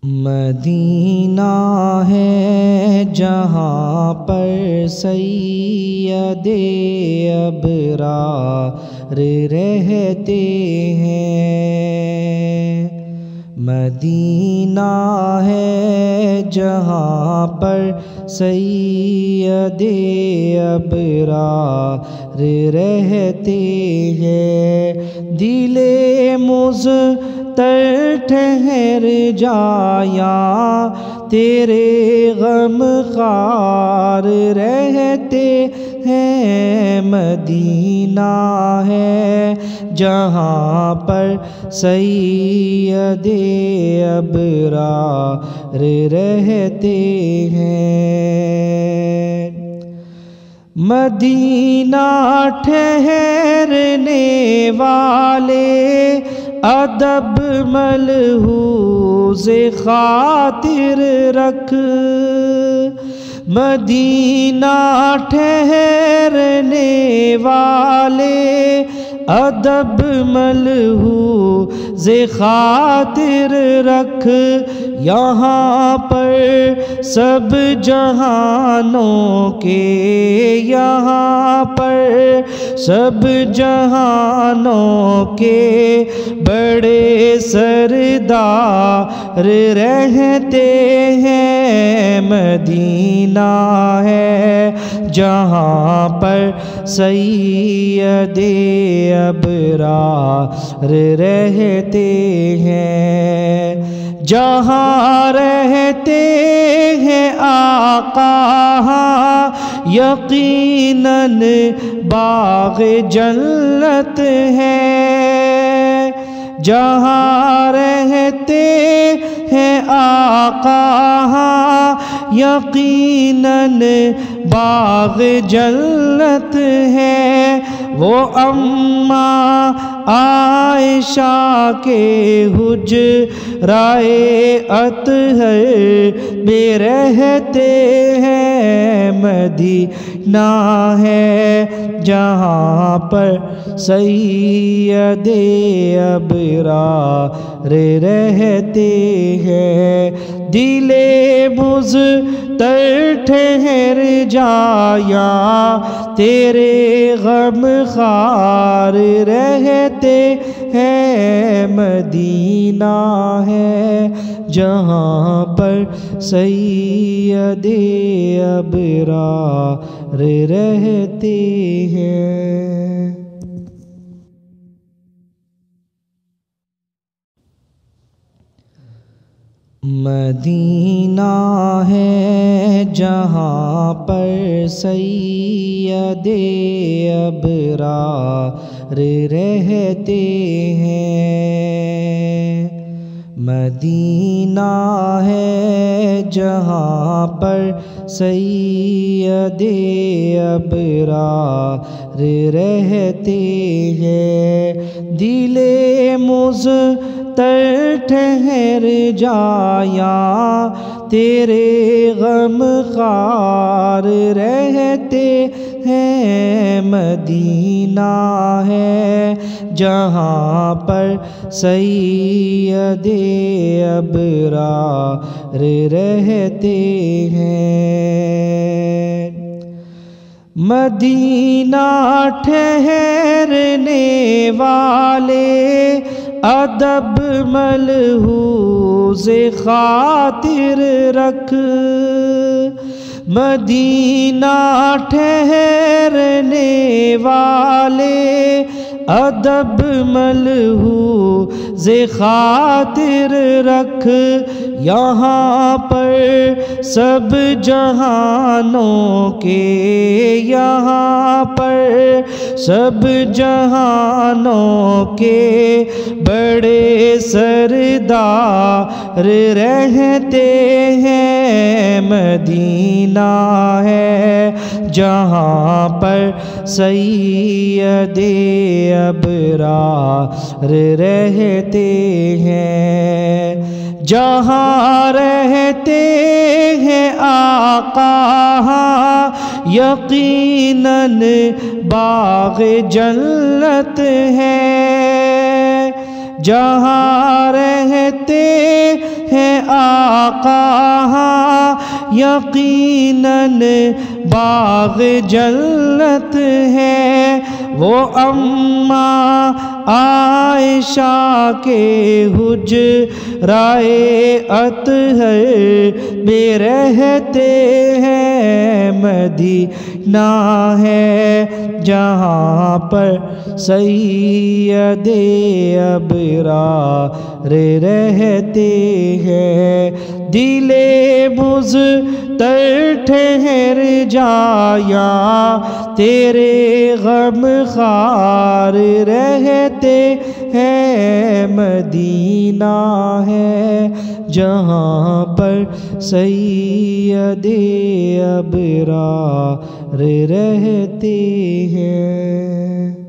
مدینہ ہے جہاں پر سید ابرار رہتے ہیں، مدینہ ہے جہاں پر سید ابرار رہتے ہیں، دل مضطر ٹھہر جایا تیرے غم خوار رہتے ہیں، مدینہ ہے جہاں پر سید ابرار رہتے ہیں، مدینہ ٹھہرنے والے ادب ملحوظ خاطر رکھ، مدینہ ٹھہرنے والے ادب ملحوظ خاطر رکھ، یہاں پر سب جہانوں کے، یہاں پر سب جہانوں کے بڑے سردار رہتے ہیں، مدینہ ہے جہاں پر سید ابرار رہتے ہیں، جہاں رہتے ہیں آقا یقیناً باغ جنت ہے، جہاں رہتے ہیں آقا یقیناً باغ جنت ہے، وہ اماں عائشہ کے حجرائے اطہر میں رہتے ہیں، مدینہ ہے جہاں پر سید ابرار رہتے ہیں، دل مضطر ٹھہر جایا تیرے غم خوار رہتے ہیں، مدینہ ہے جہاں پر سید ابرار رہتے ہیں۔ مدینہ ہے جہاں پر سید ابرار رہتے ہیں، مدینہ ہے جہاں پر سید ابرار رہتے ہیں، دل مضطر ٹھہر جایا تیرے غم خوار رہتے ہیں، مدینہ ہے جہاں پر سید ابرار رہتے ہیں، مدینہ ٹھہرنے والے ادب ملحوظ خاطر رکھ، مدینہ ٹھہرنے والے ادب ملحوظ خاطر رکھ، یہاں پر سب جہانوں کے، یہاں پر سب جہانوں کے بڑے سردار رہتے ہیں، مدینہ ہے جہاں پر سید ابرار رہتے ہیں، جہاں رہتے ہیں آقا یقیناً باغ جنت ہے، جہاں رہتے ہیں कहाँ यकीनन बाग जन्नत है, वो अम्मा आयशा के हुजराए अतहर में रहते हैं। मदीना है जहाँ पर सैयदे अबरार रहते हैं। दिले बुज़ तर ठहर जाया तेरे गम खार रहते हैं। मदीना है जहाँ पर सैयदे अबरार रहते हैं।